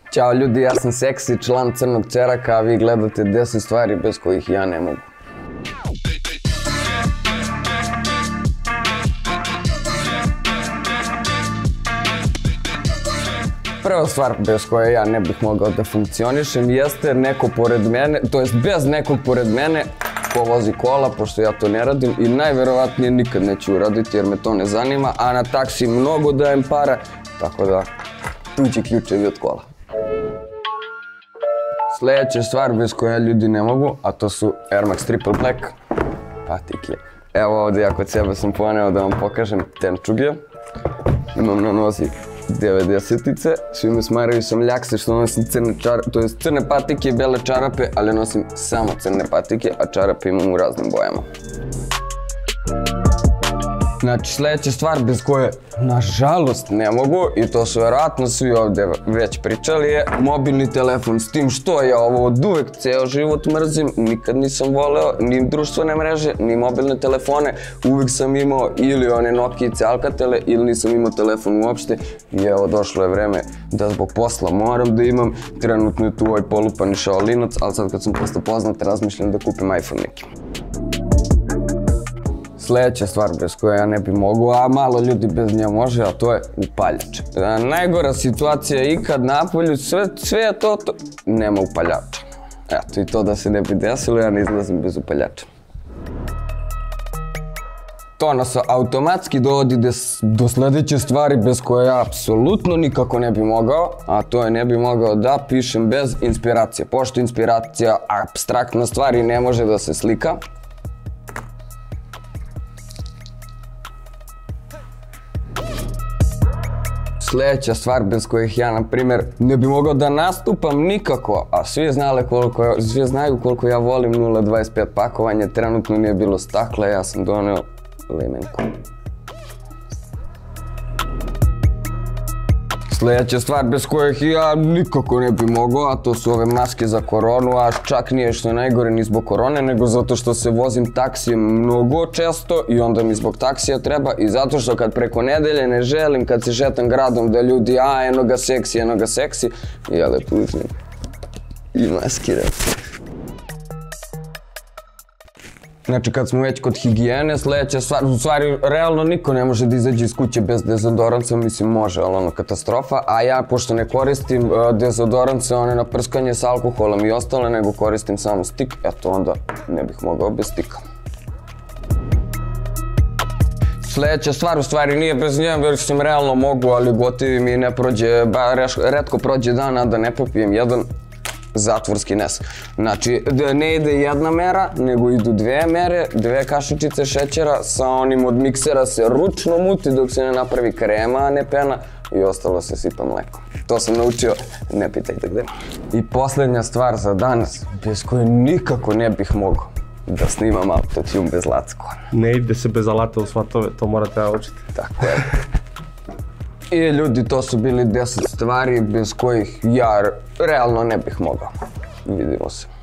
Ćao ljudi, ja sam Seksi, član Crnog Čeraka, a vi gledate 10 stvari bez kojih ja ne mogu. Prva stvar bez koje ja ne bih mogao da funkcionišem jeste neko pored mene, to jest bez nekog pored mene ko vozi kola, pošto ja to ne radim i najverovatnije nikad neću uraditi jer me to ne zanima, a na taksi mnogo dajem para, tako da tuđi ključevi od kola. Sljedeća stvar bez koje ljudi ne mogu, a to su Air Max Triple Black patike. Evo ovdje ja kod sebe sam poneo da vam pokažem tenčuge. Imam na nozi 90-ice, svi me smaraju sam ljakse što nosim crne patike i bele čarape, ali nosim samo crne patike, a čarape imam u raznim bojama. Znači sljedeća stvar bez koje nažalost ne mogu, i to su vjerojatno svi ovdje već pričali, je mobilni telefon. S tim što ja ovo od uvek ceo život mrzim, nikad nisam voleo ni društvene mreže, ni mobilne telefone. Uvek sam imao ili one Nokijice, Alcatele, ili nisam imao telefon uopšte. I evo došlo je vreme da zbog posla moram da imam. Trenutno je tu ovaj polupani šaolinac, ali sad kad sam postao poznat razmišljam da kupim iPhone neki. Sljedeća stvar bez koje ja ne bi mogu, a malo ljudi bez nje može, a to je upaljač. Najgora situacija je ikad napolju, sve je to, nema upaljača. Eto, i to da se ne bi desilo, ja ne izlazim bez upaljača. To nas automatski dovodi do sljedeće stvari bez koje ja apsolutno nikako ne bi mogao, a to je ne bi mogao da pišem bez inspiracije. Pošto inspiracija apstraktna stvar i ne može da se slika. Sljedeća stvar bez kojih ja, na primjer, ne bi mogao da nastupam nikako, a svi znaju koliko ja volim 0.25 pakovanje, trenutno nije bilo stakla, ja sam doneo limenku. Sljedeća stvar bez kojih ja nikako ne bi mogao, a to su ove maske za koronu, a čak nije što je najgore ni zbog korone, nego zato što se vozim taksijem mnogo često i onda mi zbog taksija treba, i zato što kad preko nedelje ne želim, kad se šetam gradom da ljudi, eno ga seksi, ja lepo uzmem i maskiram. Znači kad smo već kod higijene, sljedeća stvar, u stvari realno niko ne može da izađe iz kuće bez dezodoranca, mislim može, ali ono katastrofa, a ja pošto ne koristim dezodorance, one na prskanje s alkoholom i ostale, nego koristim samo stik, eto onda ne bih mogao bez stika. Sljedeća stvar u stvari nije bez nje, već sam realno mogu, ali gotovi mi ne prođe, retko prođe dan, a da ne popijem jedan zatvorski nes. Znači, ne ide jedna mera, nego idu dve mere, dve kašičice šećera, sa onim od miksera se ručno muti dok se ne napravi krema, a ne pena, i ostalo se sipa mleko. To sam naučio, ne pitajte gde. I posljednja stvar za danas, bez koje nikako ne bih mogao da snimam autotune bez lackova. Ne ide se bez alata u svatove, to morate naučiti. Tako je. I ljudi, to su bili 10 stvari bez kojih ja realno ne bih mogao. Vidimo se.